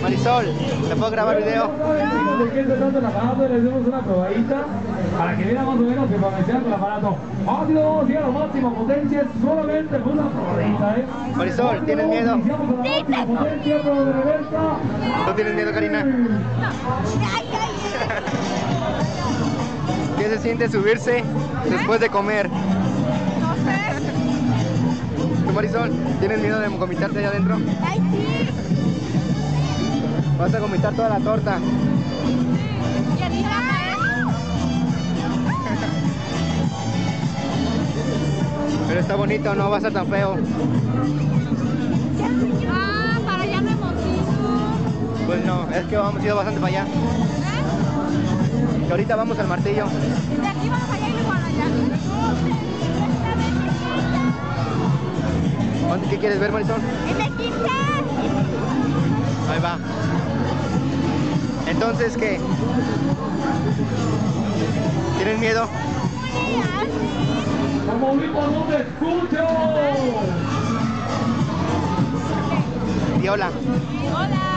Marisol, ¿te puedo grabar video? ¿De qué se trata el aparato? Les demos una probadita para que vean más o menos que potenciar el aparato. Rápido, llega a la máxima potencia, solamente fue una probadita, Marisol, ¿tienes miedo? Iniciamos con la máxima potencia, pero de reversa. ¿No tienes miedo, Karina? ¿Qué se siente subirse después de comer? No sé. ¿Tú, Marisol, tienes miedo de vomitarte allá adentro? Ay, sí. Vas a vomitar toda la torta. ¿Y Anita? Pero está bonito, no va a ser tan feo. Ah, para allá no hemos ido. Pues no, es que hemos ido bastante para allá. Y ahorita vamos al martillo. De aquí vamos allá y luego allá. ¿Qué quieres ver, Marisol? ¡En la quinta! Ahí va. Entonces, ¿qué? ¿Tienes miedo? Tamaulipas, no te escucho. Y hola. Hola.